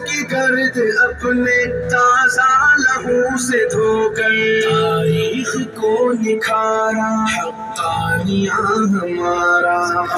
کی گرد اپنے تازہ لہو سے دھو کر تاریخ کو نکھارا حقانیہ ہمارا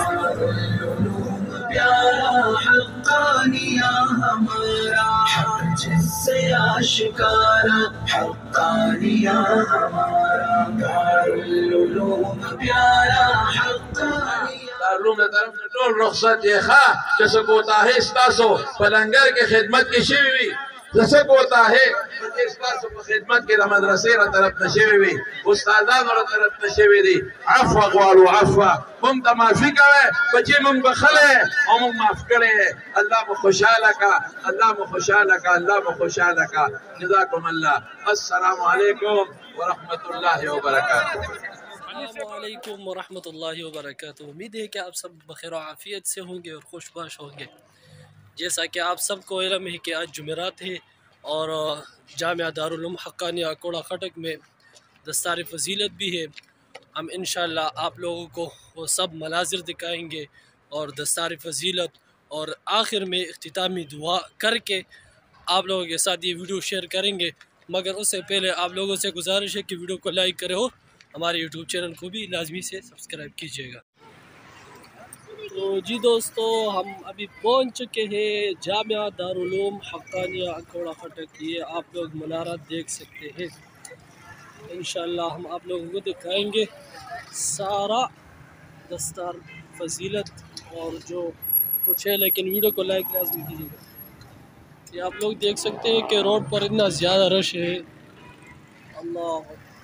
پیارا حقانیہ ہمارا حق جس سے آشکارا حقانیہ ہمارا دارالعلوم پیارا حقانیہ دارالعلوم نے طرف ټول رخصت یې ښه چې څه کوتاهي ستاسو په لنګر کې خدمت کې شوي وي څه کوتاهي پکې ستاسو په خدمت کې د مدرسې را طرف نه شوي وي استادانو را طرف نه شوي دي عفو غواړو عفو موږ ته معافي کوئ بچې موږ بخلی او موږ معاف کړی الله مو خوشحاله کا الله مو خوشحاله کا الله مو خوشحاله کا جزاکم الله السلام علیکم ورحمۃ اللہ وبرکاتہ السلام علیکم ورحمۃ اللہ وبرکاتہ۔ امید ہے کہ آپ سب بخیر و عافیت سے ہوں گے اور خوش باش ہوں گے۔ جیسا کہ آپ سب کو علم ہے کہ آج جمعرات ہے اور جامعہ دارالعلوم حقانیہ کوڑا خٹک میں دستار فضیلت بھی ہے۔ ہم انشاءاللہ آپ لوگوں کو وہ سب مناظر دکھائیں گے اور دستار فضیلت اور آخر میں اختتامی دعا کر کے آپ لوگوں کے ساتھ یہ ویڈیو شیئر کریں گے، مگر اس سے پہلے آپ لوگوں سے گزارش ہے کہ ویڈیو کو لائک کرے ہو، ہمارے یوٹیوب چینل کو بھی لازمی سے سبسکرائب کیجیے گا۔ تو جی دوستو، ہم ابھی پہنچ چکے ہیں جامعہ دارالعلوم حقانیہ کوڑا خٹک۔ یہ آپ لوگ منارات دیکھ سکتے ہیں۔ انشاءاللہ ہم آپ لوگوں کو دکھائیں گے سارا دستار فضیلت اور جو کچھ ہے، لیکن ویڈیو کو لائک لازمی کیجیے گا۔ یہ آپ لوگ دیکھ سکتے ہیں کہ روڈ پر اتنا زیادہ رش ہے، اللہ،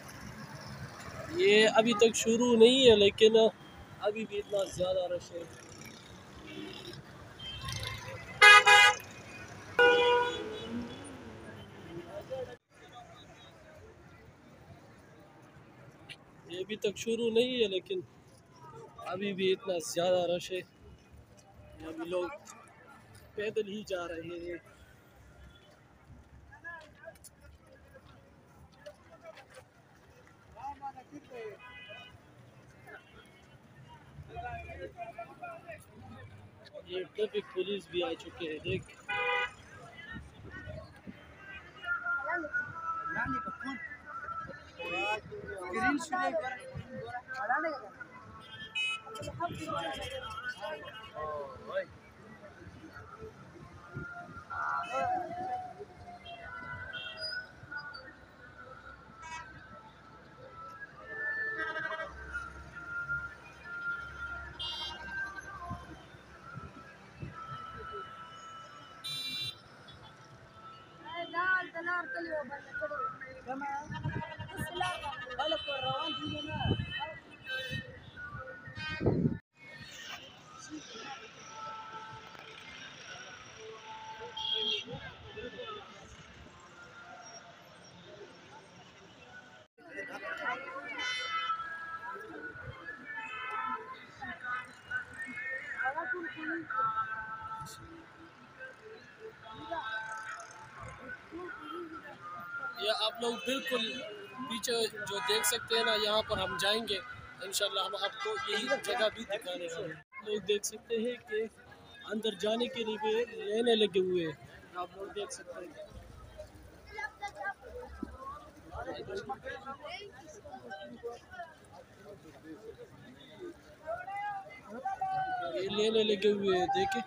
یہ ابھی تک شروع نہیں ہے لیکن ابھی بھی اتنا زیادہ رش ہے۔ یہ ابھی تک شروع نہیں ہے لیکن ابھی بھی اتنا زیادہ رش ہے۔ ابھی لوگ پیدل ہی جا رہے ہیں۔ یہ ٹریفک پولیس بھی آ چکے ہیں، دیکھ۔ یہ آپ لوگ بالکل پیچھے جو دیکھ سکتے ہیں نا، یہاں پر ہم جائیں گے انشاءاللہ، ہم آپ کو یہی جگہ بھی دکھانے والے ہیں۔ لوگ دیکھ سکتے ہیں کہ اندر جانے کے لیے لینے لگے ہوئے ہیں، آپ لوگ دیکھ سکتے ہیں۔ یہ لینے لگے ہوئے ہیں، دیکھیں۔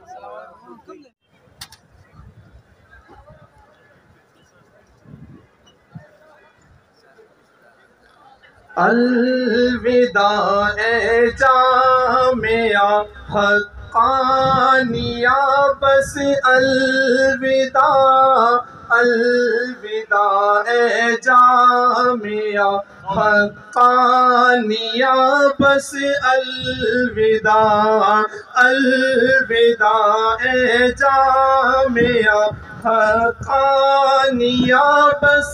الوداع اے جامعہ حقانیہ، بس الوداع، الوداع اے جامعہ حقانیہ، بس الوداع، الوداع اے جامعہ حقانیہ، بس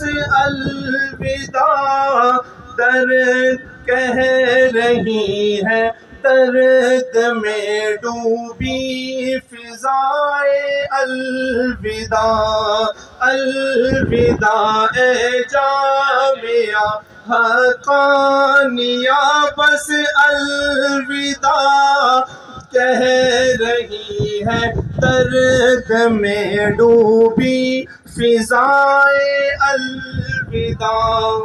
الوداع۔ درد کہہ رہی ہے، درد میں ڈوبی فضائے، الوداع، الوداع اے جامعہ حقانیہ، بس الوداع۔ कह रही है दर्द में डूबी फिजाए अलविदा।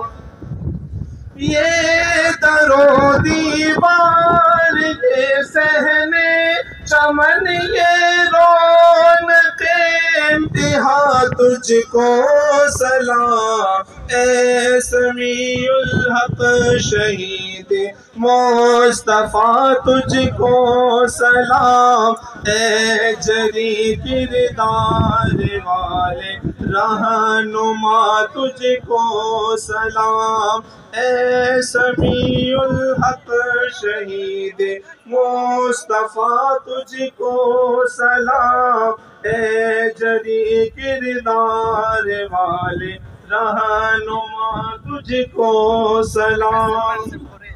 ये दरो दीवार ये सहने चमन ये रौनक़े इंतहा तुझको सलाम ए समीउल हक शहीद मुस्तफ़ा तुझको सलाम ए जरी किरदार वाले रहनुमा तुझको सलाम ए समीउल हक शहीद मुस्तफ़ा तुझको सलाम ए जरी किरदार वाले रहनुमा तुझको सलाम।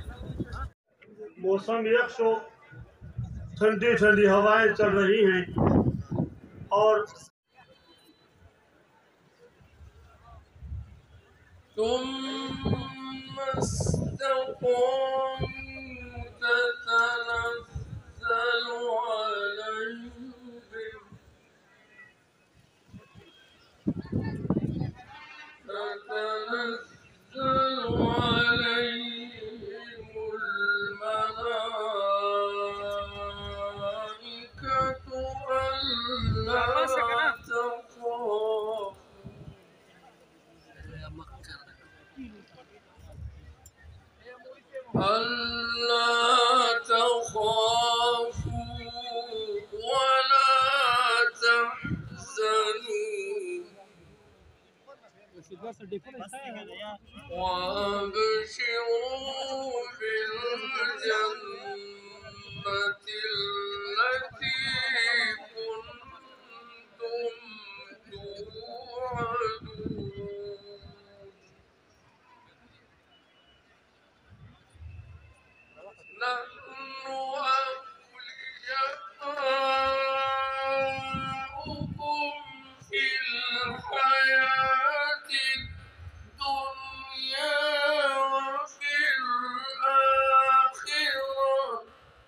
मौसम यकसो ठंडी ठंडी हवाएं चल रही हैं और ألا تخافوا ولا تحزنوا وأبشروا بالجنة التي كنتم توعدون نحن أولياؤكم في الحياة الدنيا وفي الآخرة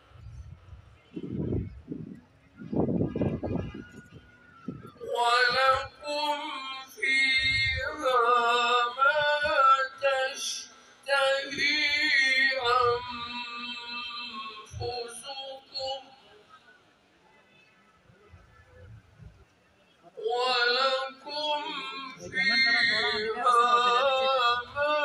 ولكم فيها ما تشتهي أنفسكم ولكم فيها ما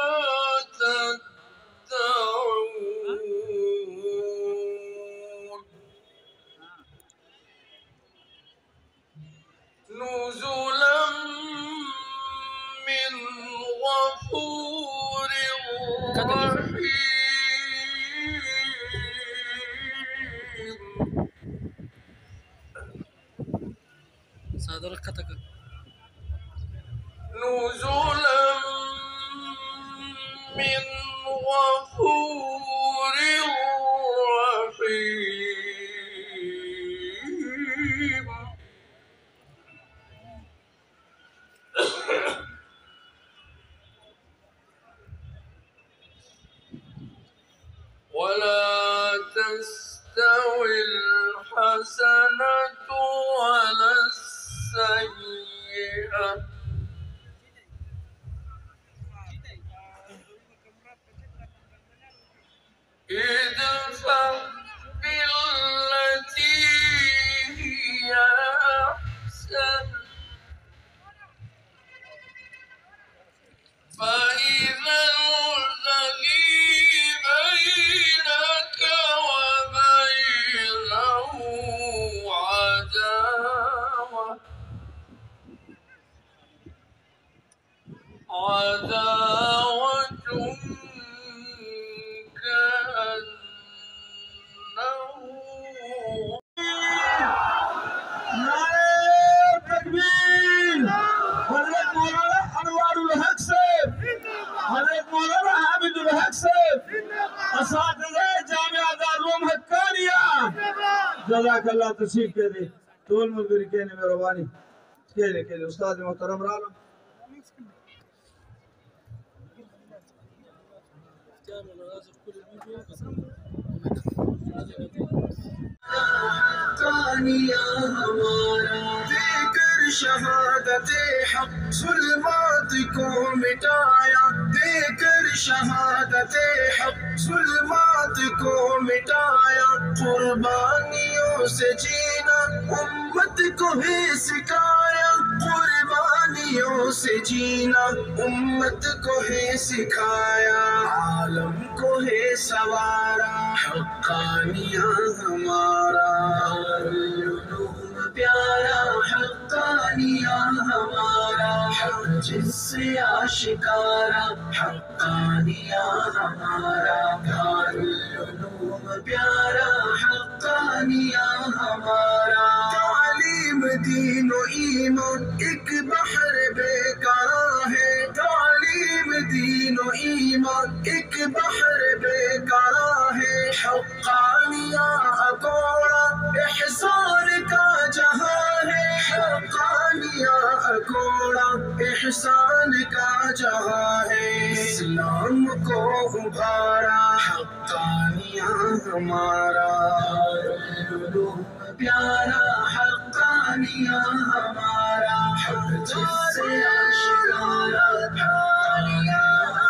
تدعون نزلا من غفور رحيم نزلا من غفور رحيم ولا تستوي الحسنة ولا السيئة ادفع بالتي هي أحسن فإذا الذي بينك وبينه عداوة كأنه تكبير حضرت مولانا انوار الحق صاحب حضرت مولانا حامد الحق صاحب اساتذہ جامعہ دارالعلوم حقانیہ جزاک اللہ تشریف کے دے طول ملگری کے نے مہربانی کے لیے استاد محترم رانا كامل ونازل كل الفيديو حقانیہ ہمارا دے کر شہادت حق ظلمات کو مٹایا دے کر شہادت حق ظلمات کو مٹایا قربانیوں سے جینا امت کو ہے سکھایا قربانیوں سے جینا امت کو ہے سکھایا عالم کو ہے سوارا حقانیہ ہمارا پیارا حقانیہ ہمارا حق جس سے آشکارا حقانیہ ہمارا دارالعلوم پیارا حقانیہ ہمارا تعلیم دین و ایمان ایک بحر بیکار ہے تعلیم دین و ایمان ایک بحر بیکار ہے حقانیہ اکوڑا احسان کا جہاں ہے حقانیہ اکوڑا احسان کا جہاں ہے اسلام کو ابھارا حقانیہ ہمارا دارالعلوم پیارا حقانیہ ہمارا حق جس سے آشکارا حقانیہ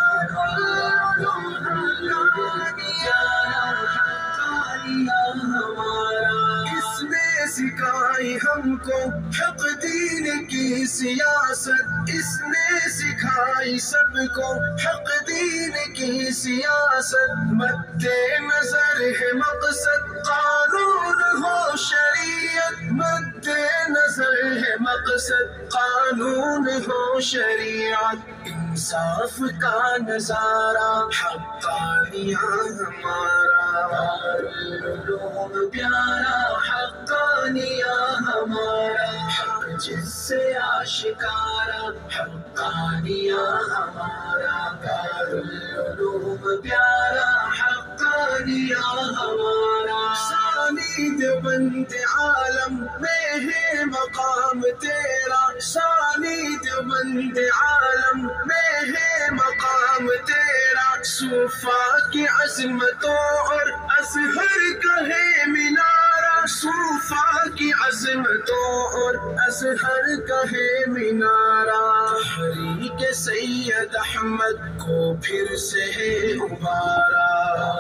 ہمارا اس نے سکھائی ہم کو حق دین کی سیاست اس نے سکھائی سب کو حق دین کی سیاست مد نظر ہے مقصد قانون ہو شریعت مد نظر ہے مقصد قانون ہو شریعت انصاف کا نظارہ حقانیہ ہمارا دارالعلوم پیارا حقانیہ ہمارا حق جس سے آشکارا حقانیہ ہمارا دارالعلوم پیارا حقانیہ ہمارا ثانی دیوبند عالم میں ہے مقام تیرا ثانی دیوبند عالم میں ہے مقام تیرا صوفا کی عظمتوں اور ازہر کا ہے مینارہ صوفا کی عظمتوں اور ازہر کا ہے مینارہ تحریک سید احمد کو پھر سے ہے ابھارا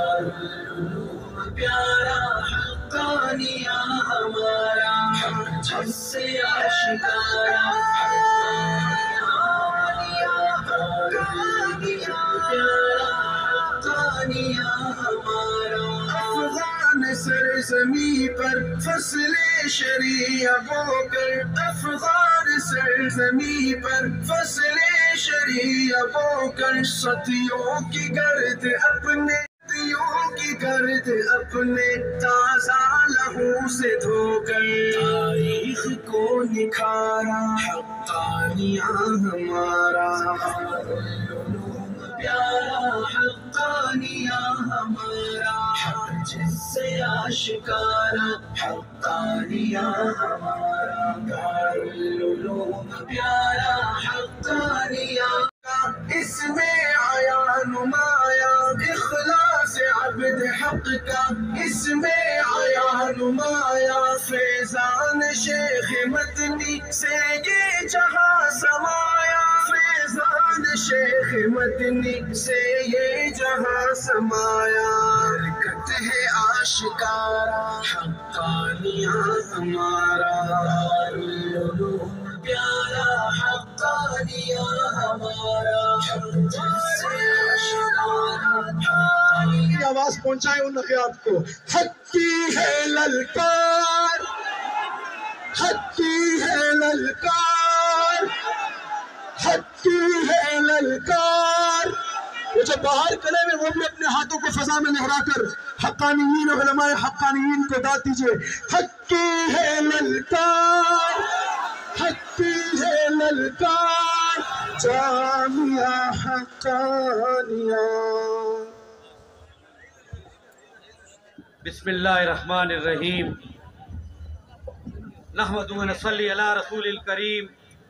پیارا حقانیہ ہمارا حق جس سے آشکارا حقانیہ ہمارا افغان سرزمیں پر فصل شریعہ بو کر افغان سرزمیں پر فصل شریعہ بو کر صدیوں کی گرد اپنے کی گرد اپنے تازہ لہو سے دھو کر تاریخ کو نکھارا حقانیہ ہمارا پیارا حقانیہ ہمارا حق جس سے آشکارا حقانیہ ہمارا دارالعلوم پیارا حقانیہ اس میں آیا نمایا اخلاص عبد حق کا اس میں آیا نمایا فیضان شیخ مدنی سے یہ جہاں سمایا فیضان شیخ مدنی سے یہ جہاں سمایا برکت ہے آشکارا حقانیہ ہمارا دارالعلوم پیارا حقانیہ ہمارا جس سے آشکارا آواز پہنچائے ان نقیات کو حق کی ہے للکار حق کی ہے للکار حق کی ہے للکار وہ جو باہر کھڑے ہوئے وہ بھی اپنے ہاتھوں کو فضا میں لہرا کر حقانیین اور علماء حقانیین کو داد دیجئے حق کی ہے للکار حق کی ہے للکار جامعہ حقانیہ بسم اللہ الرحمن الرحیم نحمد و نصلی علی رسول الکریم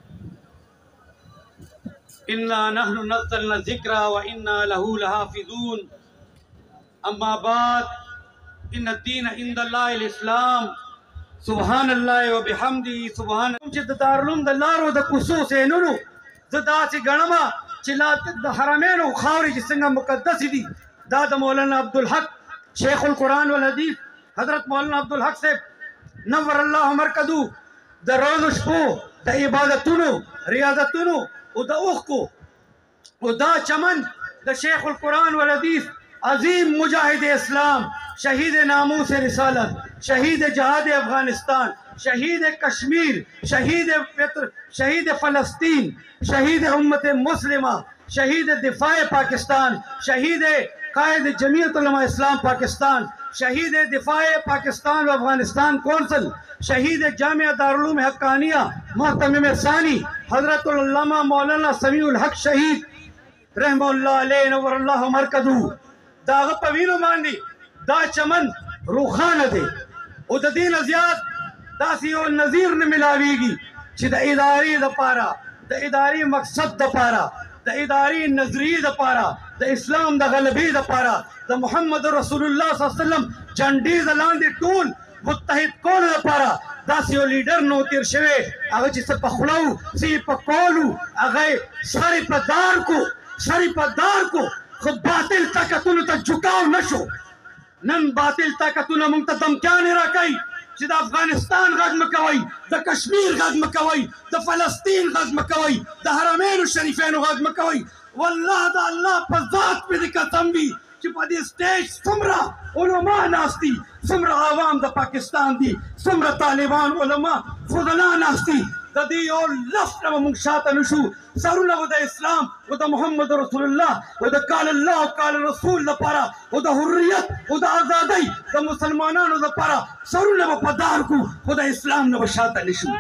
انا نحن نزلنا الذکر و انا لہ لحافظون اما بعد इन दीन इंदल्लाहिल इस्लाम सुभान अल्लाह व बिहम्दी सुभान जिद दारुल द लारो द कुसो से नुनु ज़दा से गणमा चिलात द हरमैन व खावरी जिसंगा मुकद्दस दी दाद मौलाना अब्दुल हक शेखुल कुरान वल हदीस हजरत मौलाना अब्दुल हक से नव्वर अल्लाह मरकदू द रोज़ुशपो द इबादतुनु रियादतुनु व द उखको व द चमन द शेखुल कुरान वल हदीस अजीम मुजाहिद इस्लाम शहीद नामूस रिसालत शहीद जहाद अफगानिस्तान शहीद कश्मीर शहीद फ़लस्तीन शहीद उम्मत मुस्लिमा शहीद दिफाए पाकिस्तान शहीद कायद जमीयत उलमा इस्लाम पाकिस्तान शहीद दिफाए पाकिस्तान व अफगानिस्तान कौंसल शहीद जामिया दारुल हक्कानिया मोहतमिम सानी हजरत उल्लमा मौलाना समीउल हक शहीद रहमतुल्लाह अलैहि नव्वरल्लाहु मरकदू दाग पवीनो मांडी दा चमन रूखान दे उददीन अजियात दासियो नजीर न मिलावीगी छि द इदारी द पारा द इदारी मकसद द पारा द इदारी नजरी द पारा द इस्लाम द गलबी द पारा द मुहम्मद रसूलुल्लाह सल्लल्लाहु अलैहि वसल्लम झंडी द लांदी टूल मुत्तहिद कोन द पारा दासियो लीडर नो तीर शवे अगे छि सब पखलाऊ सी पकोलू अगे सारी पदार को खुद बातिल ताकतुन त झुकाव नशो नन बातिल ताकतुन मुंग त दमकाने राकई जिद अफगानिस्तान गज़ मकवई द कश्मीर गज़ मकवई द फ़लस्तीन गज़ मकवई द हरमैन शरीफैन गज़ मकवई वल्लाह द अल्लाह पर ज़ात पे दी कसम भी कि पदी स्टेज सुमरा उलमा नास्ती सुमरा आवाम द पाकिस्तान दी सुमरा तालिबान उलमा फुदला नास्ती ददी और लफ्ट व मुंशात अनुशु सरुल व द इस्लाम व द मुहम्मद रसूलुल्लाह व द काल अल्लाह काल रसूल द पारा व द हुर्रियत व द आजादी द मुसलमानान द पारा सरुल व पदार को व द इस्लाम न वशात अनुशु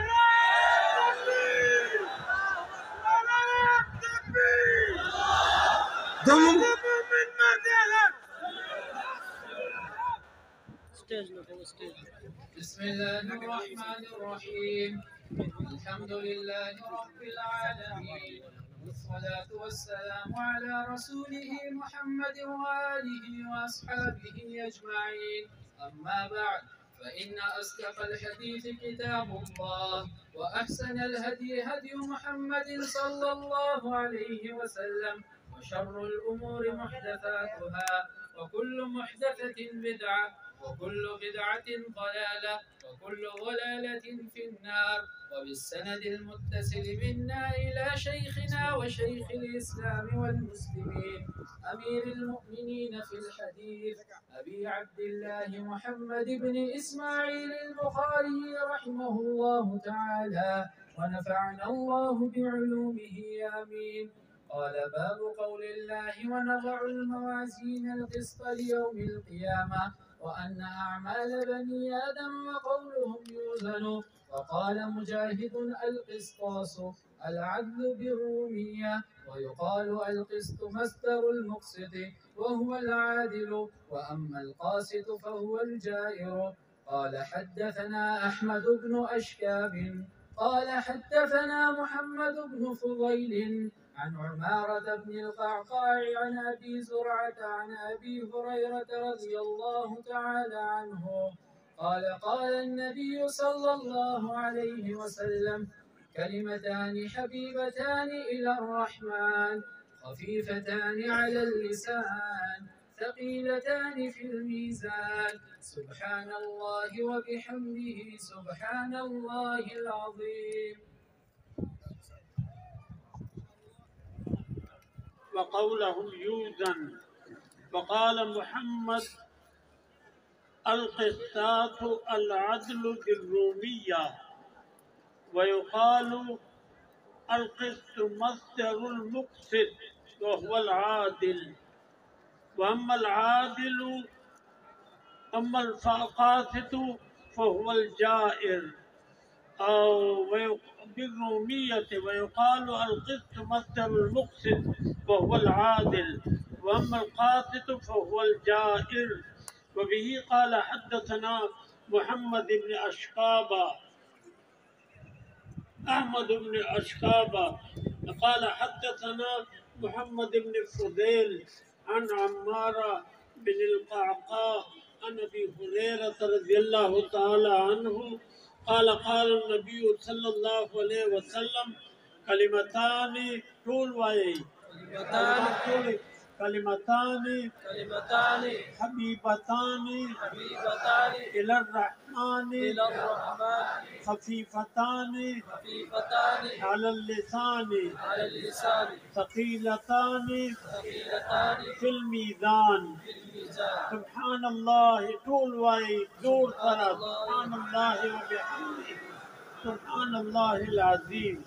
बिस्मिल्लाहिर्रहमानिर्रहीम अल्हम्दुलिल्लाहि रब्बिल आलमीन والصلاة والسلام على رسوله محمد وآله وأصحابه أجمعين أما بعد فإن أصدق الحديث كتاب الله وأحسن الهدي هدي محمد صلى الله عليه وسلم وشر الأمور محدثاتها وكل محدثة بدعة وكل بدعة ضلالة وكل ضلالة في النار وبالسند المتصل منا إلى شيخنا وشيخ الإسلام والمسلمين أمير المؤمنين في الحديث أبي عبد الله محمد بن إسماعيل البخاري رحمه الله تعالى ونفعنا الله بعلومه آمين. قال باب قول الله ونضع الموازين القسط ليوم القيامة وأن أعمال بني آدم وقولهم يوزن. وقال مجاهد القسطاس العدل بالرومية ويقال القسط مصدر المقسط وهو العادل وأما القاسط فهو الجائر. قال حدثنا أحمد بن أشكاب قال حدثنا محمد بن فضيل عن عمارة بن القعقاع عن أبي زرعة عن أبي هريرة رضي الله تعالى عنه قال قال النبي صلى الله عليه وسلم كلمتان حبيبتان إلى الرحمن خفيفتان على اللسان ثقيلتان في الميزان سبحان الله وبحمده سبحان الله العظيم. وقولهم يوزن. وقال محمد القسطاس العدل بالرومية ويقال القسط مصدر المقسط وهو العادل. وأما القاسط فهو الجائر أو بالرومية ويقال القسط مصدر المقسط وهو العادل. وأما القاسط فهو الجائر. وبه قال حدثنا محمد بن أشقاب أحمد بن أشقاب قال حدثنا محمد بن فضيل عن عمارة بن القعقاع عن ابي هريره رضي الله تعالى عنه قال قال النبي صلى الله عليه وسلم كلمتان طول واي كلمتان حبيبتان إلى الرحمن خفيفتان على اللسان ثقيلتان في الميزان سبحان الله طول واي دور سرا سبحان الله وبحمده سبحان الله العظيم.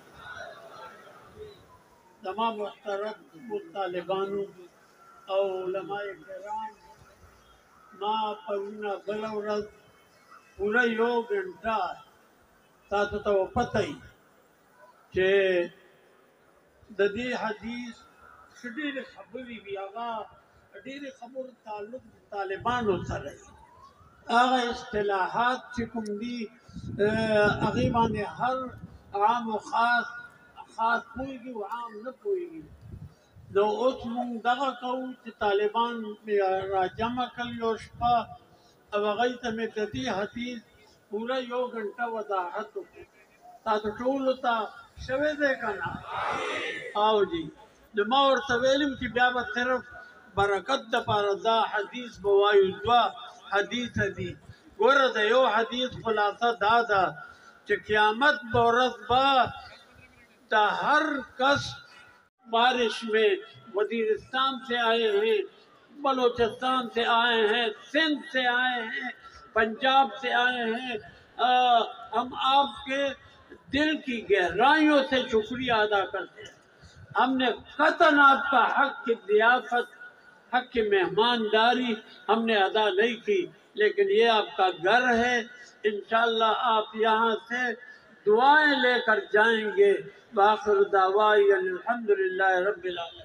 تمام محترم طالبانو او علماء کرام ما پرونا بلورز پورا یو گھنٹا تاسو ته پته ای چې د دې حدیث ډېرې خبرې وي هغه ډېرې خبرو تعلق طالبانو سره دی هغه اصطلاحات چې کوم دي هغې باندې هر عام و خاص پوهېږي او عام نه پوهېږي نو اوس مونږ دغه کوو چې طالبان مې راجمع کړل یو شپه او هغوی ته مې د دې حدیث پوره یو ګنټه وضاحت وکړو تاسو ټولو ته شوی دی که نه او جی نو ما ورته ویلي وو چې بیا به صرف برکت دپاره دا حدیث به وایو دوه حدیثه دي ګوره د یو حدیث خلاصه دا ده چې قیامت به ورځ به د ہر کس بارش میں وزیرستان سے آئے ہیں بلوچستان سے آئے ہیں سندھ سے آئے ہیں پنجاب سے آئے ہیں ہم آپ کے دل کی گہرائیوں سے شکریہ ادا کرتے ہیں ہم نے قطعاً آپ کا حق کی ضیافت حق کی مہمانداری ہم نے ادا نہیں کی لیکن یہ آپ کا گھر ہے انشاءاللہ آپ یہاں سے دعائیں لے کر جائیں گے باخر دعوائی الحمدللہ رب العالمین.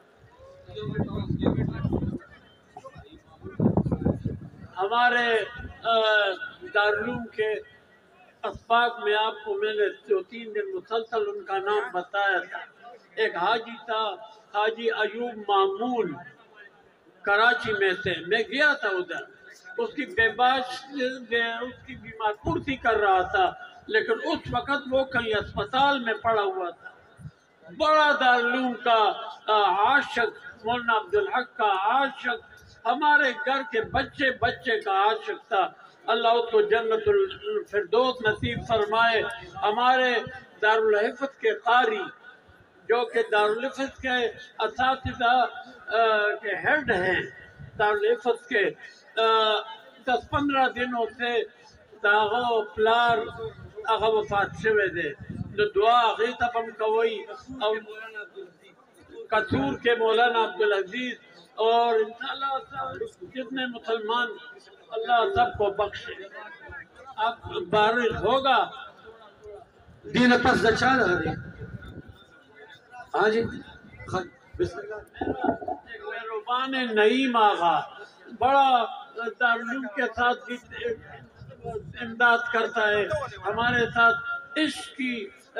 ہمارے دارالعلوم کے اسباق میں آپ کو میں نے 2-3 دن مسلسل ان کا نام بتایا تھا. ایک حاجی تھا حاجی ایوب معمول کراچی میں سے میں گیا تھا ادھر اس کی اس کی بیمار پورتی کر رہا تھا لیکن اس وقت وہ کہیں اسپتال میں پڑا ہوا تھا. بڑا دارالعلوم کا عاشق مولانا عبدالحق کا عاشق ہمارے گھر کے بچے کا عاشق تھا. اللہ اس کو جنت الفردوس نصیب فرمائے. ہمارے دارالحفظ کے قاری جو کہ دارالحفظ کے اساتذہ کے ہیڈ ہیں دارالحفظ کے 10-15 دنوں سے داغو پلار هغه وفات شوی دی نو دعا هغې ته به هم کوئ او قصور کے مولانا عبدالعزیز اور انشاءاللہ جتنے مسلمان اللہ سب کو بخشے. اب بارش ہوگا دین پس دا چا لگا ہاں جی بسم اللہ. ایک مہربان نعیم آغا بڑا دارالعلوم کے ساتھ بھی امداد کرتا ہے ہمارے ساتھ عشق کی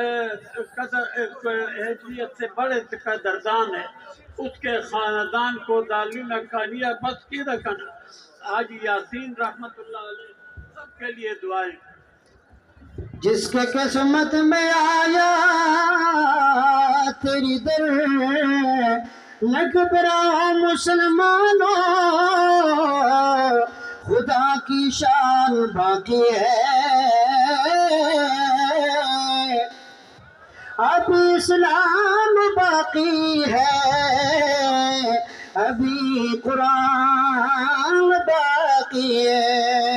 حیثیت سے بڑے قدردان ہے. اس کے خاندان کو دارالعلوم حقانیہ بس کی رکھنا. حاجی یاسین رحمت اللہ علیہ سب کے لیے دعائیں. جس کے قسمت میں آیا تیری در نہ گھبراؤ مسلمانوں خدا کی شان باقی ہے ابھی اسلام باقی ہے ابھی قرآن باقی ہے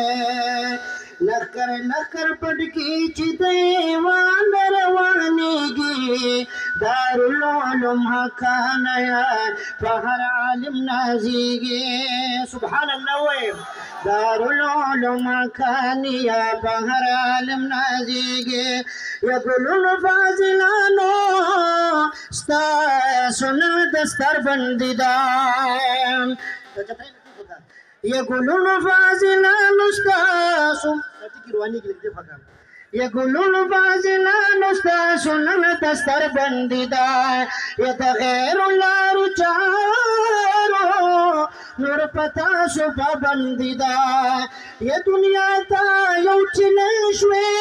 نکر پڑکی چیتیوان روانیگی دارالعلوم حقانیا فہر عالم نازیگی. سبحان اللہ ویم دارالعلوم حقانیا فہر عالم نازیگی. یقولون فاضلانو ستا سنن دستر بندی دام یقولون فاضلان استاس یقولون فاضلان استاس سنن دستر بندی دا یتغیر اللہ رچارو نور پتا سو پابندی دا یہ دنیا تا یو چلل شوی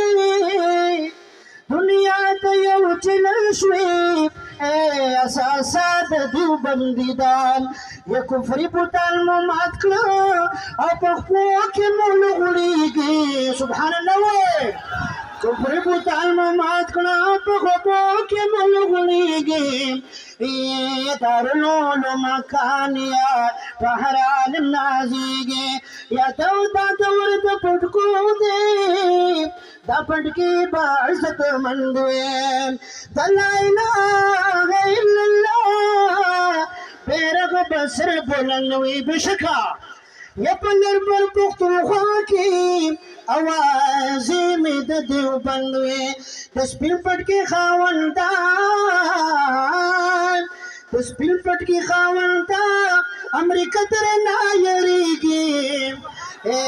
دنیا تا یو چلل شوی اے اساسات دیو بندی دا یہ کفری بوتان مو مات کرو او پخپو کی مولو غلیگی سبحان اللہ وے کفری بوتان مو مات کرو پخپو کی مولو غلیگی یہ دارالعلوم مکانیہ پہر عالم نازیگی یا تو دا دور دا پٹکو دے دا پٹکی بارست مندوے دا لا الہ الا اللہ بیرغ بسر بلنوی بشکا یا پندر پر پختونخوا کی آوازی میں دا دیو بندوی دس پل پٹکی خاوندان دس پل پٹکی خاوندان امریکہ تر نایریگی اے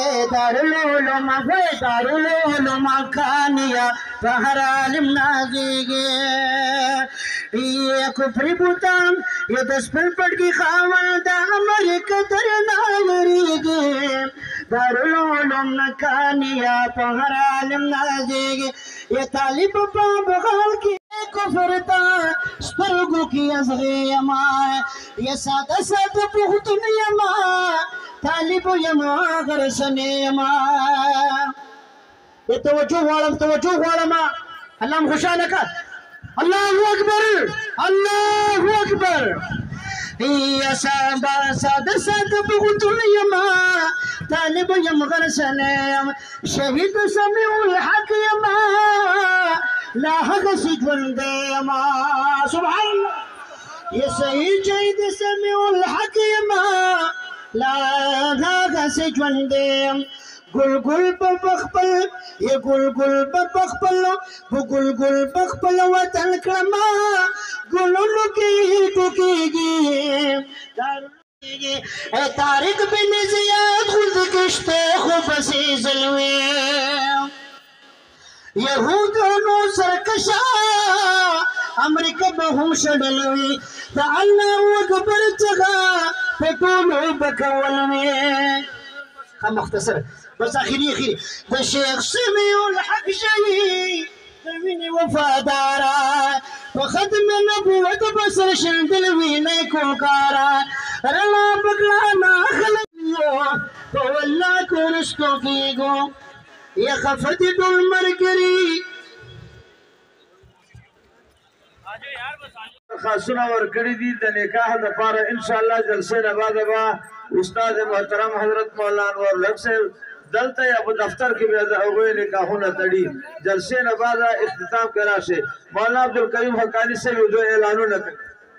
دارالعلوم کانیا پہر عالم نازیگی یہ کفری بوتان یہ دس پل پٹکی خاوندان امریکہ تر نایریگی دارالعلوم کانیا پہر عالم نازیگی یہ طالب پا بغال کی کفر تا سپرگو کی ازغی یما یہ سادہ سادہ پختن یما طالب یما غرسن یما یہ توجہ وارم اللہ خوشحال کر اللہ اکبر یہ سادہ سادہ پختن یما طالب یم غرسن یما شہید سمیع الحق یما لا حق سجون دے یما سبحان اللہ یہ صحیح جید سمیع الحق یما لا حق سجون دے گل گل بخپل یہ گل گل بخپل وہ گل گل بخپل وطن کرما گلوں کی ٹوکی گی اے طارق بن زیاد خود کشتے خوب سی ظلوے یہودونو سرکشا امریکہ بہم شڈلوی تا اللہ اکبر چگا پٹولو بکولوی ہم مختصر بس آخری دا شیخ سمیع الحق شہید دوین وفادارا وخدم نبوت بسر شندلوی نیکو کارا رلا بگلانا خلقیو تو اللہ کو رشتو کی گو یہ خفت دل مرگری خاصنا ورکڑی دی دا نکاح دا پارا انشاءاللہ جلسے نباد با استاد محترم حضرت مولانا انور الحق سے دلتا یا اب دفتر کی بیادہ ہوئے نکاحونا تڑی جلسے نباد اختتام کرا سے مولانا عبدالکریم حقانی سے جو اعلانو نکر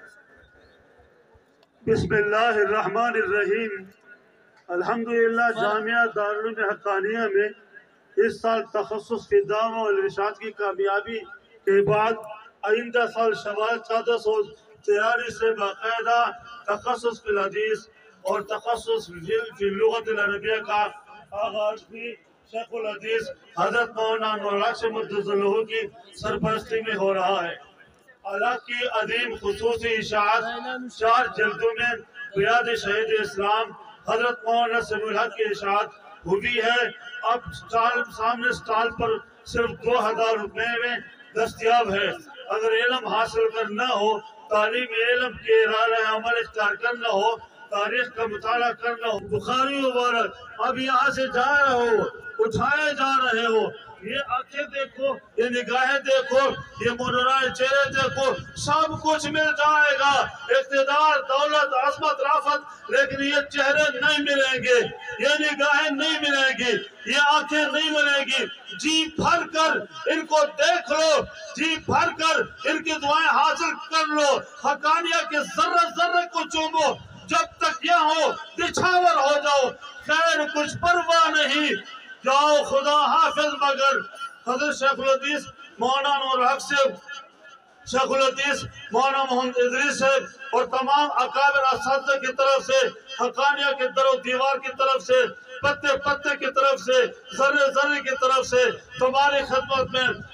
بسم اللہ الرحمن الرحیم الحمدللہ جامعہ دارالعلوم حقانیہ میں اس سال تخصص فی دعوہ و ارشاد کی کامیابی کے بعد آئندہ سال شوال 1443 سے باقاعدہ تخصص فی الحدیث اور تخصص فی لغت العربیہ کا آغاز بھی شیخ الحدیث حضرت مولانا انور الحق سے مقدس اللہ کی سرپرستی میں ہو رہا ہے۔ اللہ کی عظیم خصوصی اشاعت 4 جلدوں میں بیاد شہید اسلام حضرت مولانا سمیع الحق کی اشاعت ہوئی ہے۔ اب سامنے سٹال پر صرف 2000 روپے میں دستیاب ہے۔ اگر علم حاصل کرنا ہو، تعلیم علم کے ارادہ عمل اختیار کرنا ہو، تاریخ کا مطالعہ کرنا ہو، بخاری مبارک اب یہاں سے جا رہے ہو، اٹھائے جا رہے ہو، یہ آنکھیں دیکھو، یہ نگاہیں دیکھو، یہ منورائے چہرے دیکھو، سب کچھ مل جائے گا، اقتدار، دولت، عظمت، رافت، لیکن یہ چہرے نہیں ملیں گے، یہ نگاہیں نہیں ملیں گی، یہ آنکھیں نہیں ملیں گی۔ جی بھر کر ان کو دیکھ لو، جی بھر کر ان کی دعائیں حاصل کر لو، حقانیہ کے ذرہ ذرہ کو چومو، جب تک یہ ہو نچھاور ہو جاؤ، خیر کچھ پرواہ نہیں، جاؤ خدا حافظ مگر۔ حضرت شیخ الحدیث مولانا انور الحق سے، شیخ الحدیث مولانا محمد ادریس صاحب اور تمام اکابر اساتذہ کی طرف سے، حقانیہ کی طرف، دیوار کی طرف سے، پتے پتے کی طرف سے، ذرے ذرے کی طرف سے تمہاری خدمت میں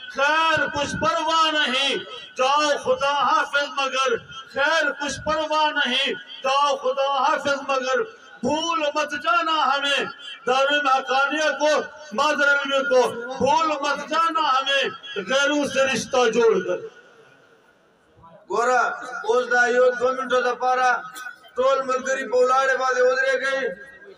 खैर कुछ परवाह नहीं, जाओ खुदा हाफिज मगर, खैर कुछ परवाह नहीं, जाओ खुदा हाफिज मगर, भूल मत जाना हमें दारुल हकानिया को, मादर को भूल मत जाना हमें गैरों से रिश्ता जोड़कर। गोरा उस दा यो 2 मिनटों दा पारा टोल मलगरी बोलाड़े बादे उधरे गए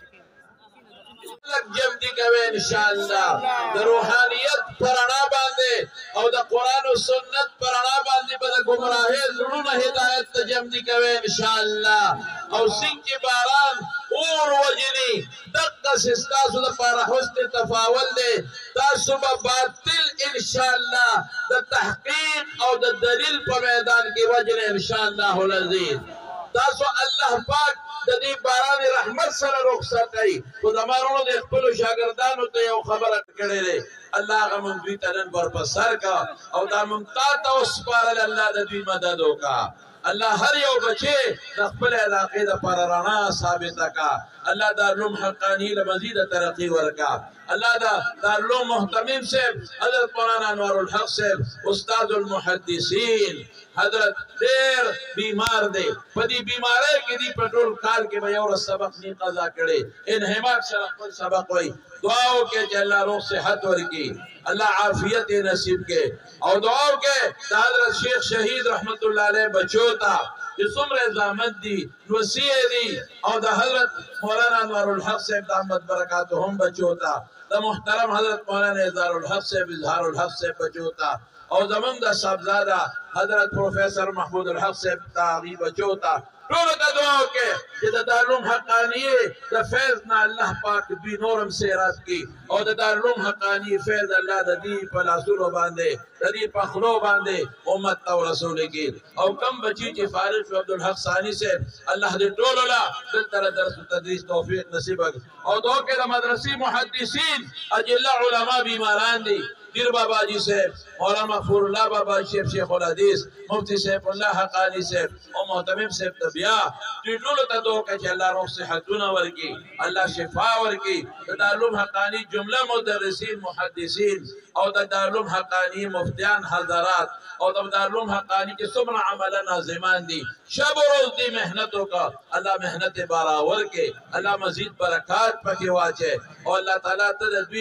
लग जल्दी कवे इंशाअल्लाह द रूहानियत परना बांधे और द कुरान और सुन्नत परना बांधे बद गुमराहे जुनून हिदायत जल्दी कवे इंशाअल्लाह और सिंह के बारान और वजनी तक सिस्ता सुद पर हुस्न तफावल दे तासुब बातिल इंशाअल्लाह द तहकीक और द दलील पर मैदान के वजन इंशाअल्लाह अज़ीज तासो अल्लाह पाक ददी बारान रहमत सर रुखसत कई तो दमारों ने खपलो शागिर्दान होते यो खबर करे रे अल्लाह का मुंबी तनन पर पसर का और दा मुमता तो उस पर अल्लाह ददी मदद होगा अल्लाह हर यो बचे खपल इलाके दा पर राना साबित का अल्लाह दारुल हक्कानी ल मजीद तरक्की वरका अल्लाह दारुल मुहतमिम से हजरत मौलाना अनवारुल हक से उस्तादुल मुहद्दिसीन हजरत देर बीमार दे पदी बीमारे के दी पेट्रोल कार के भाई और सबक नहीं कजा करे इन हिमाक शरफ सबक हुई दुआओं के अल्लाह रोह सेहत वर की अल्लाह आफियत नसीब के और दुआओं के हजरत शेख शहीद रहमतुल्लाह अलैह बचोता जिस उम्र ज़ामत दी वसीए दी और हजरत मौलाना अनवारुल हक से दामत बरकातुहुम बचोता द मुहतरम हजरत मौलाना इज़हारुल हक से इज़हारुल हक से बचोता और जमन द साहबजादा हजरत प्रोफेसर महमूदुल हक से तागी बचोता रोल का दुआ के ये दारुल हक्कानी द फैज ना अल्लाह पाक दी नूरम से रात की और द दारुल हक्कानी फैज अल्लाह द दी पलासुरो बांधे दी पखलो बांधे उम्मत और रसूल की और कम बची के फारिग अब्दुल हक सानी से अल्लाह दे टोलला दिल तरह दर्स तदरीस तौफीक नसीब और दो के मदरसी मुहद्दिसीन अजिल्ला उलमा बीमारान दी पीर बाबा जी से मौलाना मगफूरुल्लाह बाबा शेखुल हदीस मुफ्ती सैफुल्लाह हकानी से और मोहतमिम से तबिया टिटुल तदो के अल्लाह रोह से हदुना वर की अल्लाह शिफा वर की दारुल हकानी जुमला मुदर्रिसीन मुहद्दिसीन और दारुल हकानी मुफ्तियान हजरात और दारुल हकानी के सुबह अमला नाज़िमान दी शब रोज दी मेहनतों का अल्लाह मेहनत बारावर के अल्लाह मजीद बरकत पके वाचे और अल्लाह ताला तदबी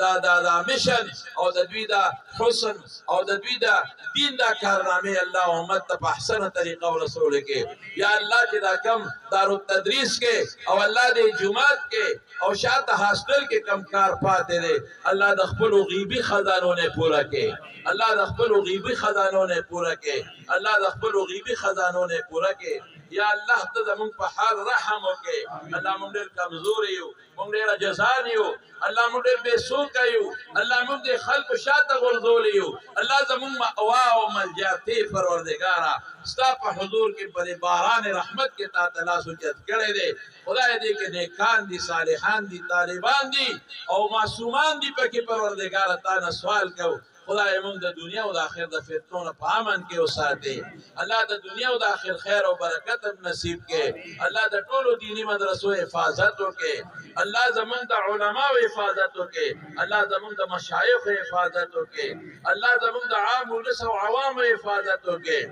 दा मिशन और तदबीदा हुस्न और तदबीदा दीन दा कारनामे अल्लाह उम्मत तब अहसन तरीका और रसूल के या अल्लाह के दा कम दारुल तदरीस के और अल्लाह दे जुमात के और शात हॉस्टल के कमकार पाते रे अल्लाह दखबल गीबी खजानों ने पूरा के अल्लाह दखबल गीबी खजानों ने पूरा के अल्लाह दखबल गीबी खजानों ने पूरा के या अल्लाह तज़मुन पहाड़ रहम होके अल्लाह मुंडे कमजोर हो मुंडे जज़ान हो अल्लाह मुंडे बेसुख हो अल्लाह मुंडे खल्क शात गुरज़ोली हो अल्लाह ज़मुन मअवा व मलजाते परवरदिगारा स्ताप हुजूर के बड़े बारान रहमत के तातला सुजद करे दे खुदा दे के नेकान दी सालिहान दी तालिबान दी और मासूमान दी पे के परवरदिगारा ताना सवाल करो खुदा एमन द दुनिया और आखिर द फितनों न पामन के उसाते अल्लाह द दुनिया और आखिर खैर और बरकत नसीब के अल्लाह द टोलो दीनी मदरसों हिफाजत के अल्लाह ज़मन द उलमा व हिफाजत के अल्लाह ज़मन द मशाइख हिफाजत के अल्लाह ज़मन द आम उलस व अवाम हिफाजत के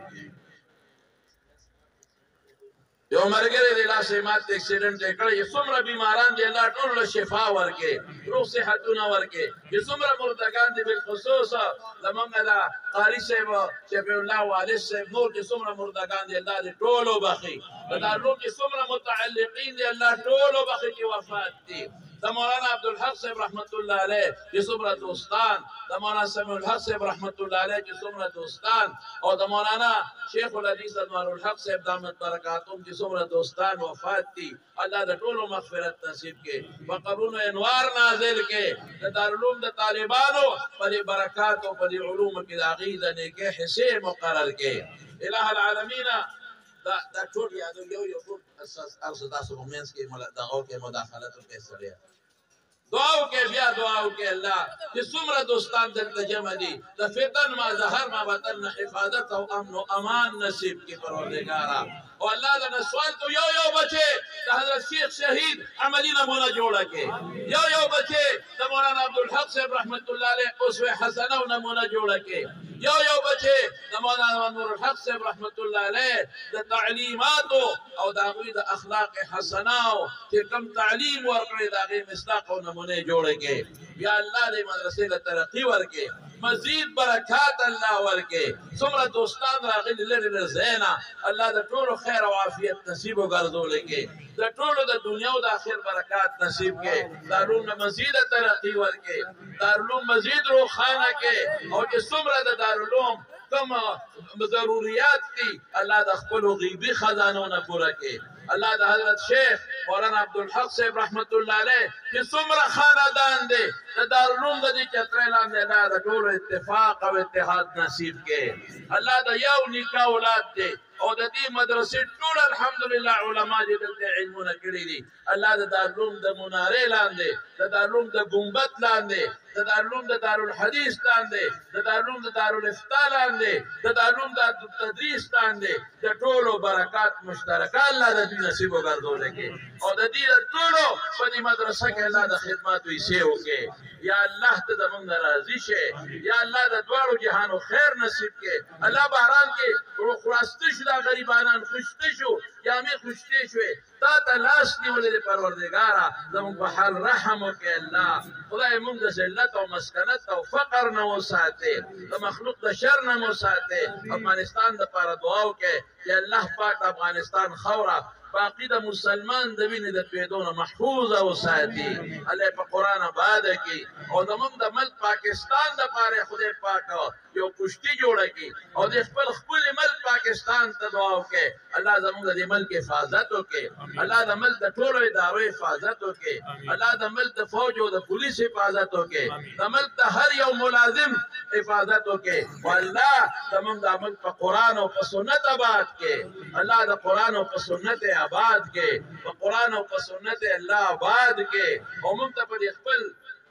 यो मरगरे दिला से मात एक्सीडेंट एकड़ ये सुमरा बीमारान दे अल्लाह टोल शिफा वर के रूह से हतुना वर के ये सुमरा मुर्तकान दे बिल खुसूस लमंगला कारी से वो शफीउल्लाह वालिद से नूर के सुमरा मुर्तकान दे अल्लाह दे टोलो बखी बदारू के सुमरा मुतअल्लिकीन दे अल्लाह टोलो बखी की वफात दी मौलाना अब्दुल हक साहब रहमतुल्लाह अलैह की सुमरा दोस्तान मौलाना समीउल हक साहब रहमतुल्लाह अलैह की सुमरा दोस्तान और मौलाना शेखुल हदीस अनवारुल हक साहब दामत बरकातुहुम की सुमरा दोस्तान वफात थी अल्लाह द टोलो मगफिरत नसीब के व कबूल अनवार नाजिल के दारुल उलूम द तालिबानो पर बरकात और पर उलूम की अकीदा ने के हिस्से मुकर्रर के इलाह आलमीन दा छोड़ याद यो यो अरसदास मोमेंट्स के दगाओं के मुदाखलत के सरिया دعاو کې بیا دعاو کې الله چې څومره دوستان دلته جمع دي د فتن ما زهر ما وطن حفاظت او امن او امان نصیب کې پروردګارا او الله دا سوال تو یو بچي د حضرت شیخ شهید عملی نمونه جوړه کې یو بچي د مولانا عبدالحق صاحب رحمت الله علیه اسوه حسنه او نمونه جوړه کې یو بچي د مولانا نور الحق صاحب رحمت الله علیه د تعلیمات او د هغوی د اخلاق حسنه چې کوم تعلیم ورکړي د هغې مصداق او نمونه جوړه کې یا الله دې مدرسې له ترقي ورکړي مزید برکات الله ورکړي څومره دوستان راغلي لرې له ځای نه الله د ټولو خیر او عافیت نصیب وګرځولی کې د ټولو د دنیا او د آخر برکات نصیب کې دارالعلوم نه مزید ترقي ورکړي دارالعلوم مزید روښانه کې او چې څومره د دارالعلوم کوم ضروریات دي الله د خپلو غیبي خزانو نه پوره کړي الله د حضرت شیخ مولانا عبدالحق صاحب رحمت الله علیه چې څومره خاندان دی د دارالعلوم د دې چترۍ لاندې الله د ټولو اتفاق او اتحاد نصیب کړي الله د یو نیکه اولاد دی او د دې مدرسې ټول الحمدلله علما چې دلته علمونه کړي دي الله د دارالعلوم د منارې لاندې د دارالعلوم د ګنبد لاندې د دارالعلوم د دارالحدیث لاندې د دارالعلوم د دارالافتا لاندې د دارالعلوم د تدریس لاندې د ټولو برکات مشترکه الله د دې نصیب وګرځولی کې او د دې ټولو په دې مدرسه کې الله د خدماتو حصې وکړي یا الله ته زموږ نه راضي شي یا الله د دواړو جهانو خیر نصیب کړي الله بهران کې خلاصته شو دا غریبانان خوشته شو جامې خوشته شوې تا ته لاس نیولې د پروردګاره زموږ په حال رحم وکړي الله خدای موږ د ذلت او مسکنت او فقر نه وساتي د مخلوق د شر نه وساتي افغانستان د لپاره دعا وکړي چې الله پاک د افغانستان خوره باقی د مسلمان د وینې د پیدونه محفوظ او ساتي الله په قران آباد کی او زموږ د ملک پاکستان د پاره خدای پاک یو کشتي جوړه کی او د خپل ملک پاکستان ته دعا وکړي الله زموږ د ملک حفاظت وکړي الله د ملک د ټولو ادارو حفاظت وکړي الله د ملک د فوج او د پولیس حفاظت وکړي د ملک د هر یو ملازم حفاظت وکړي والله زموږ د ملک په قران او په سنت آباد کې الله د قران او په سنت آباد کې په قران او په سنت الله آباد کې او موږ ته په خپل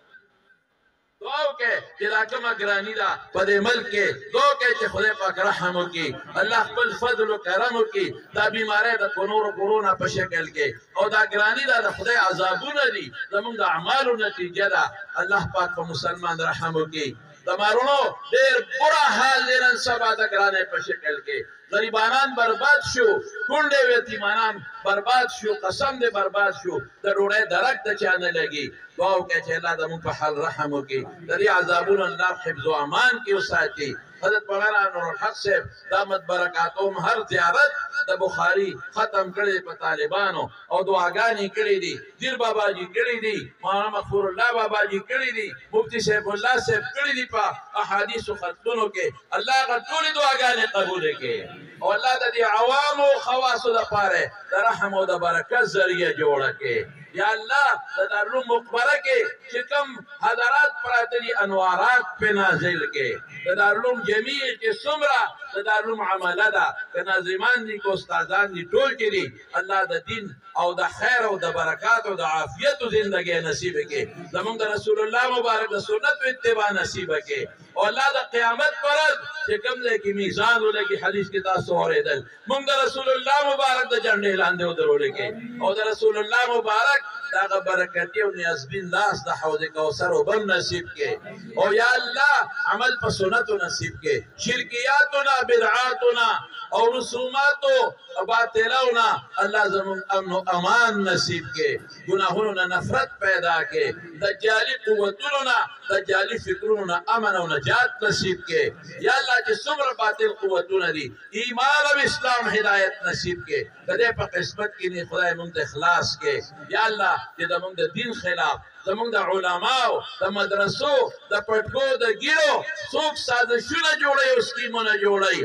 دعا وکړي چې دا کومه ګراني ده په دې ملک کې دعا وکړي چې خدای پاک رحم وکړي الله خپل فضل او کرم وکړي دا بیماری د کورونا په شکل کې او دا ګراني ده د خدای عذابونه دي زموږ د اعمالو نتیجه ده الله پاک په مسلمان رحم وکړي د مارونو ډېر بره حال دی نن سبا د ګرانۍ په شکل کې غریبانان برباد شو کونډې یتیمانان برباد شو قسم دې برباد شو د ډوډۍ درک د چا نه لګي دعا وکړئ چې الله زموږ په حال رحم وکړي د دې عذابونو الله حفظ و امان کې وساتي حضرت مولانا نور الحق صاحب دامت برکاتهم هر زیارت د بخاری ختم کړي په طالبانو او دعاګانې کړي دي دیر بابا جی کړي دي مولانا مغفور الله بابا جی کړي دي مفتی صاحب الله صاحب کړي دي په احادیث خطونو کې الله غ ټول دعاګانې قبول کړي او الله د دې عوام او خواص لپاره د رحم او د برکت ذریعہ جوړ کړي یا الله د دارالعلوم مقبره کې چې کوم حضرات پراته دي انوارات په نازل کې د دارالعلوم جمیع چې څومره د دارالعلوم عمله ده که ناظمان دي که استادان دي ټول کې دي الله د دین او د خیر او د برکات او د عافیت زندګي نصیب کړي زمونږ د رسول الله مبارک د سنت اتباع نصیب کړي او الله د قیامت پر ورځ چې کوم ځای کې میزان ولګي حدیث کې تاسو اورېدل موږ د رسول الله مبارک د جنډې لاندې ودرول کې او د رسول الله مبارک داغه برکتی او نیازبین لاس د حوض کوثر وبم نصیب کې او یا الله عمل په سنت نصیب کې شرکیاتنا بدعاتنا او رسوماتو او باطلونا الله زمون امن او امان نصیب کې گناهونو نه نفرت پیدا کې دجالی قوتونو دجالی فکرونو امن او نجات نصیب کې یا الله چې څومره باطل قوتونه دي ایمان او اسلام هدایت نصیب کې دې په قسمت کې نه خدای مونږ ته اخلاص کې یا الله چې زمونږ د دین خلاف زمونږ د علماو د مدرسو د پټکو د ګیرو څوک سازشونه جوړي او سکیمونه جوړي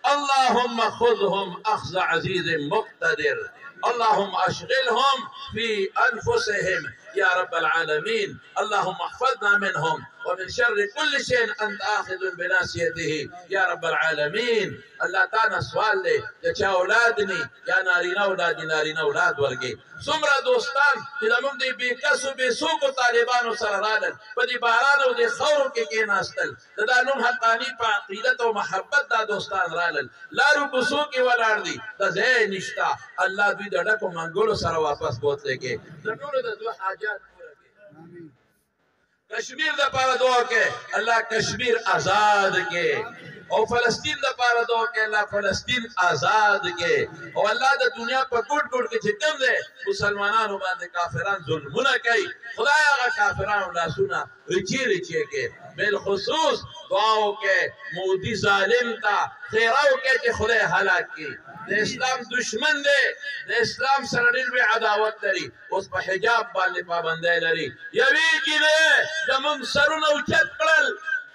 اللهم خذهم اخذ عزيز مقتدر اللهم اشغلهم في انفسهم يا رب العالمين. اللهم احفظنا منهم ومن شر كل شيء أنت آخذ بناصيته يا رب العالمين. اللہ تعالیٰ سوال لے چا اولاد نی یا نارینا اولاد ورگے سمرا دوستان چې زموږ دی بے کسو بے سوکو طالبانو سره رالل په دې باران او دې خاورو کې کېناستل د دا نوم حقاني په عقیدت او محبت دا دوستان رالل لارو کوڅو کې ولاړ دي د ځای نشته الله دوی د ډکو منګولو سره واپس بوتلی کې د ټولو د دوه حاجات پوره کړي. کشمیر دا پارا دعا کے اللہ کشمیر آزاد کے اور فلسطین دا پارا دعا کے اللہ فلسطین آزاد کے اور اللہ دا دنیا پر گوٹ کے چھکم دے مسلمانانو باندے کافران ظلمونہ کئی خدای آگا کافران اللہ سنا رچی کے بالخصوص دعاو کے مودی ظالم تا خیراو کے چھے خدای حلاک کی دے اسلام دشمن دے دے اسلام سرڈیل بے عداوت لری اس پا حجاب باندے پابندے لری یوی جی دے زمان سرون اوچت کرل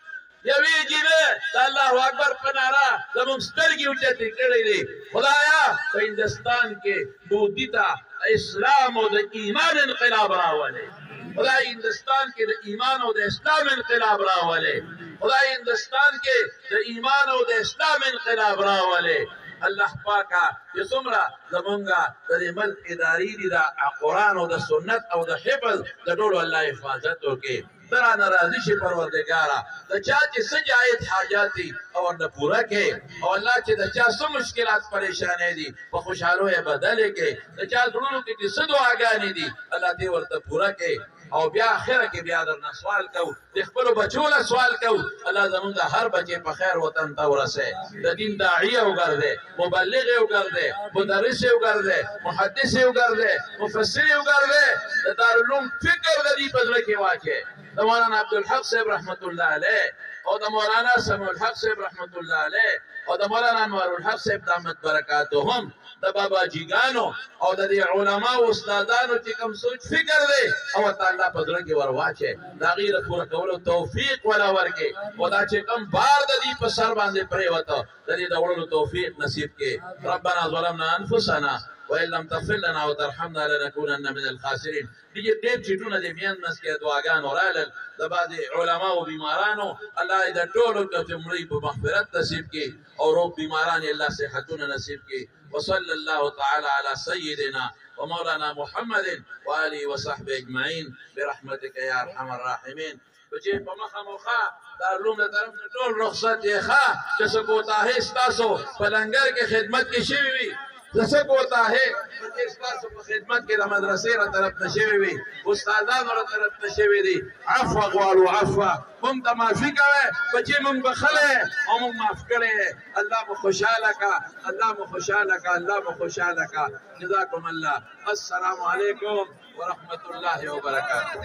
یوی جی دے دا اللہ اکبر پنارا زمان سترگی اوچت کرلی دی خدایا تو ہندوستان کے مودی تا اسلام و دا ایمان انقلاب راولے خدای ہندوستان کے دا ایمان و دا اسلام انقلاب راولے خدای ہندوستان کے دا ایمان و دا اسلام انقلاب راولے اللہ پاکا یہ سمرا زمانگا دا ملک اداری دی دا قرآن و دا سنت او دا حفظ دا دولو اللہ حفاظت ہو کے درہ نرازش پروردگارا دا چاچے سجائت حاجاتی اور دا پورا کے اور اللہ چے دا چاہ سو مشکلات پریشانے دی و خوشحالو یا بدلے کے دا چاہ دلونو کی صدو آگانی دی اللہ تے ورطا پورا کے اور بیا خیر کے بیا درنا سوال کو دخبرو بچولا سوال کو اللہ زمان دا ہر بچے پا خیر وطن تورسے دا دین داعیہ اگر دے مبلغ اگر دے مدرس اگر دے محدث اگر دے مفسر اگر دے دا دارالعلوم فکر دا دی پدر کے واقع دا مولانا عبدالحق صاحب رحمت اللہ علیہ اور دا مولانا سمع الحق صاحب رحمت اللہ علیہ اور دا مولانا انوار الحق صاحب دامت برکاتهم دا بابا جیگانو اور دا دی علماء و استادانو چی کم سوچ فکر دے اور تعالیٰ پدرن کے ورواچے دا غیر پورا کولو توفیق والا ورکے اور دا چی کم بار دا دی پسر باندے پریوتا دا دی دا توفیق نصیب کے ربنا ظلمنا انفسنا وإن لم تغفر لنا وترحمنا لنكونن من الخاسرين. دیجے دیر چیٹونا دے میان نس کے دعاگان اور آلل دبا دے علماء و بیمارانو اللہ ادھا ٹولو کا جمعی پہ مغفرت نصیب کی اور وہ بیماران اللہ سے حتون نصیب کی وصلی اللہ تعالی علی سیدنا ومولانا محمد وآلہ وصحبہ اجمعین برحمتک یا ارحم الراحمین. بچے پا مخا دارلوم دا طرف ٹول رخصت یہ خواہ جسا کوتا ہے استاسو پلنگر کے خدمت کی شوی جسے کوتا ہے استاسو پا خدمت کے مدرسے را طرف نشوی بھی استادان را طرف نشوی دی عفو غوالو عفو مم تا معافی کوئے بچے مم بخلے اور مم معاف کرے اللہ مخوشالکا اللہ مخوشالکا اللہ مخوشالکا جزاکم اللہ. السلام علیکم ورحمت اللہ وبرکاتہ.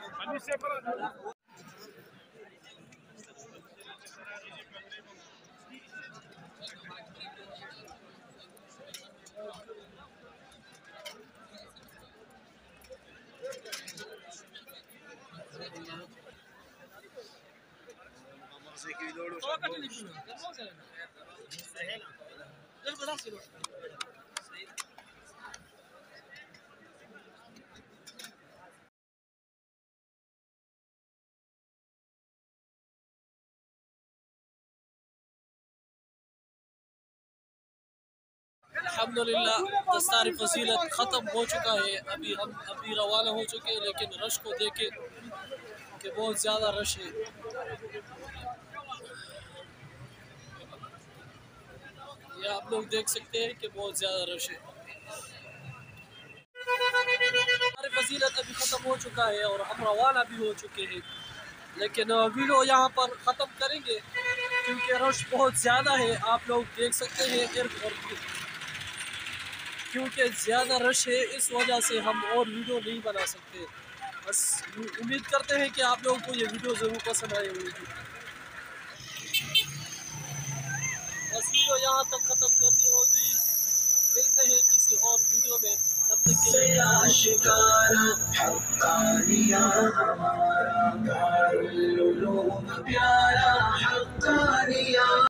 الحمدللہ دستار فضیلت ختم ہو چکا ہے. ابھی ہم روانہ ہو چکے ہیں لیکن رش کو دیکھیں کہ بہت زیادہ رش ہے. یہ آپ لوگ دیکھ سکتے ہیں کہ بہت زیادہ رش ہے. دستار فضیلت ابھی ختم ہو چکا ہے اور ہم روانہ بھی ہو چکے ہیں لیکن ویڈیو یہاں پر ختم کریں گے کیونکہ رش بہت زیادہ ہے. آپ لوگ دیکھ سکتے ہیں کیونکہ زیادہ رش ہے اس وجہ سے ہم اور ویڈیو نہیں بنا سکتے. بس امید کرتے ہیں کہ آپ لوگوں کو یہ ویڈیو ضرور پسند آئے ہوگی. بس ویڈیو یہاں تک ختم کرنی ہوگی. ملتے ہیں کسی اور ویڈیو میں. تب تک کے لیے